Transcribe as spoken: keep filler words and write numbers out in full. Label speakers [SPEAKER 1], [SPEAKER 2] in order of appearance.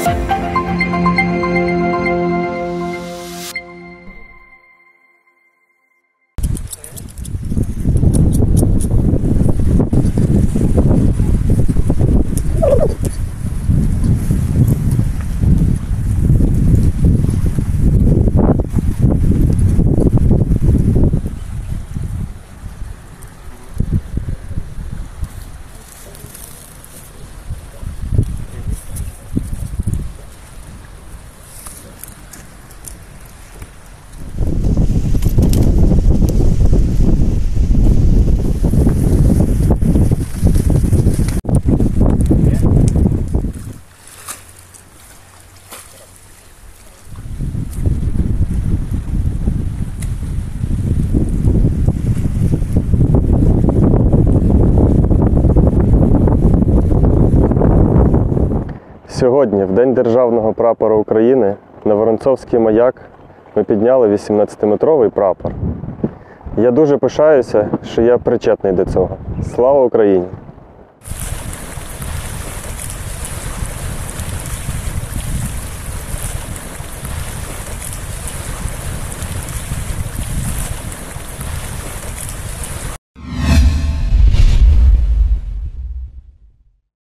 [SPEAKER 1] Сьогодні, в День Державного прапора України, на Воронцовський маяк ми підняли вісімнадцятиметровий прапор. Я дуже пишаюся, що я причетний до цього. Слава Україні!